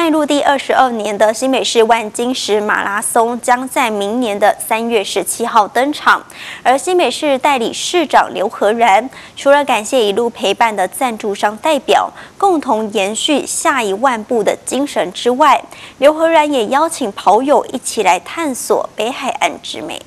迈入第22年的新北市万金石马拉松将在明年的3月17号登场。而新北市代理市长刘和然，除了感谢一路陪伴的赞助商代表，共同延续下1万步的精神之外，刘和然也邀请跑友一起来探索北海岸之美。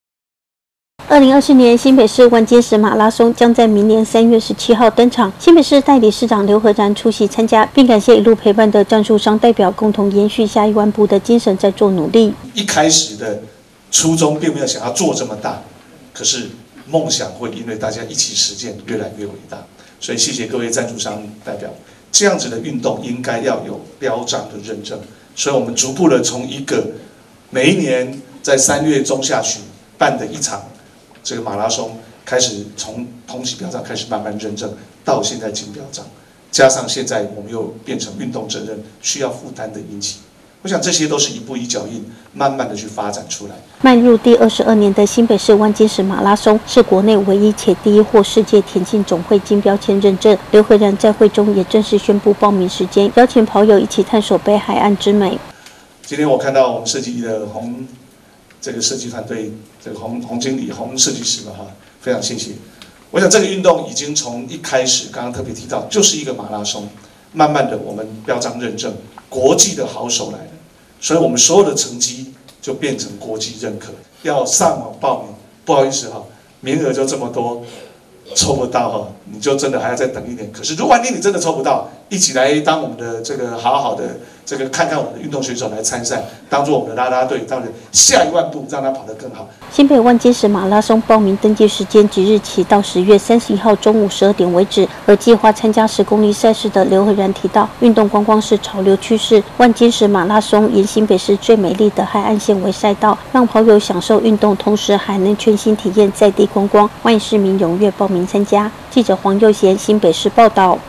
2024年新北市万金石马拉松将在明年3月17号登场。新北市代理市长刘和然出席参加，并感谢一路陪伴的赞助商代表，共同延续下1万步的精神，在做努力。 一开始的初衷并没有想要做这么大，可是梦想会因为大家一起实践越来越伟大。所以谢谢各位赞助商代表，这样子的运动应该要有标章的认证。所以我们逐步的从一个每一年在3月中下旬办的一场。 这个马拉松开始从同级标章开始慢慢认证，到现在金标章，加上现在我们又变成运动责任需要负担的引起，我想这些都是一步一脚印，慢慢的去发展出来。 迈入第22年的新北市万金石马拉松是国内唯一且第一获世界田径总会金标签认证。刘和然在会中也正式宣布报名时间，邀请跑友一起探索北海岸之美。 今天我看到我们设计的这个设计团队，这个洪经理、洪设计师嘛，哈，非常谢谢。我想这个运动已经从一开始，刚刚特别提到，就是一个马拉松，慢慢的我们标章认证，国际的好手来了，所以我们所有的成绩就变成国际认可。要上网报名，不好意思哈，名额就这么多，抽不到哈，你就真的还要再等一年。可是如果万一你真的抽不到，一起来当我们的这个好的这个看看我们的运动选手来参赛，当做我们的啦啦队，当然下1万步让他跑得更好。 新北万金石马拉松报名登记时间即日起到10月31号中午12点为止。而计划参加10公里赛事的刘和然提到，运动观光是潮流趋势，万金石马拉松以新北市最美丽的海岸线为赛道，让跑友享受运动，同时还能全新体验在地观光。欢迎市民踊跃报名参加。记者黄佑贤新北市报道。